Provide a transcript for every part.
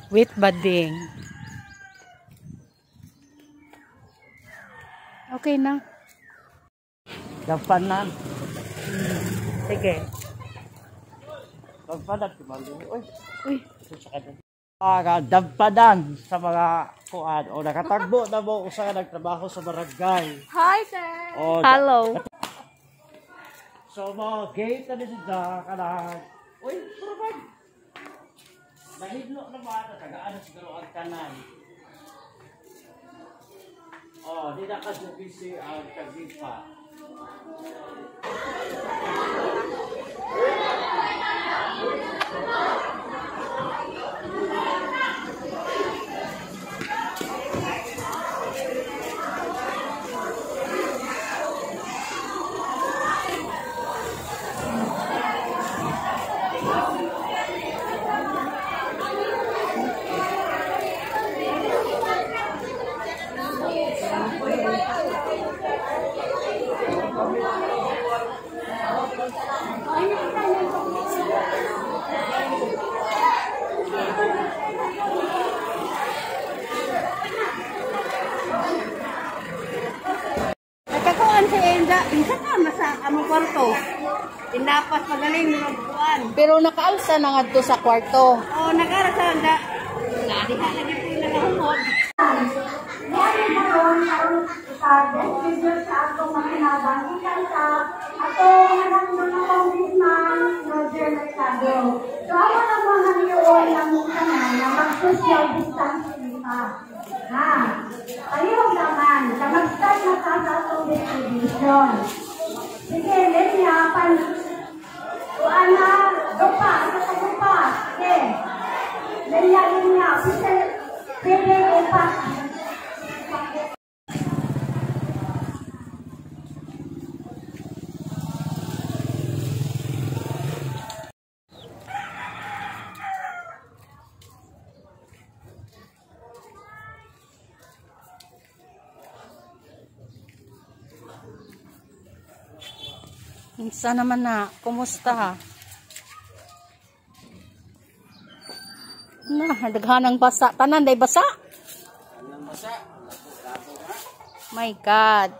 With bading. Okay na. Dapanan. Sige. Dapanan si Malo. Uy. Dampadan sa mga kuan o nakatagbo na mo usa ka nagtrabaho sa barangay. Hi, sir. O, Hello. so mo gate na siya kanang purban. Nahidlo na ba na tagaan siguro ang kanan. Oh, di na ka busy ang kagipa. Nagkakuan si Enda. Isa ka masa among kwarto. Tinapas magaling ng buwan. Pero nakaalsa na nga to sa kwarto. Oh, nagara sa Enda. Nadiha lagi po yung nangahumod. Ngayon naroon ang decision sa atong makinabang ikan sa atong nagandun ng congressman Roger Mercado. So ako na mga niyoon ng mutanan na mag-social distancing pa. Ha? Ayun naman, na mag-start na sa atong distribution. Sige, Lenya, kuan na, dupa, sa dupa. Sige. Lenya, pwede upas. Minsan naman na, kumusta? Daghanang basa. Tanan day basa? My God.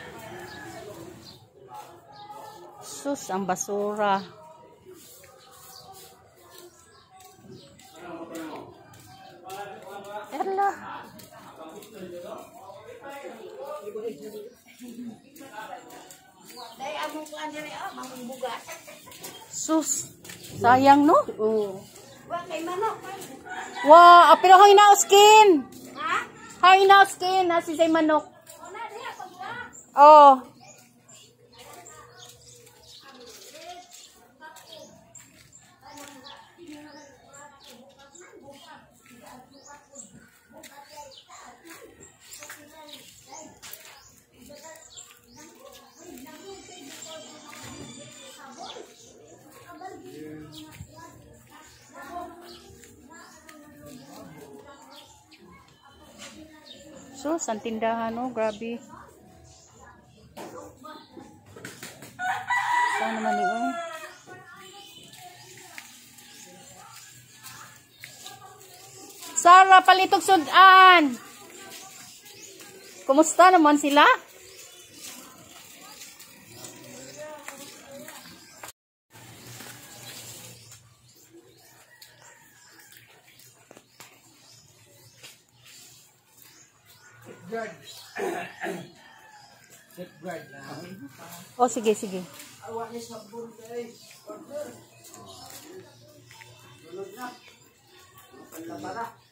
Sus, ang basura. Ela. Sus, sayang no? Wa kay manok. Wow, pero hangin na skin. Ha? Hangin na skin, nasi say manok. Una diha pagka. Oh. So, ang tindahan, no? Grabe. Saan naman yun? Sarah, palitog sudan! Kumusta naman sila? Oh, sige, sige. Awa ni sabon guys. Order. Tulog na. Para.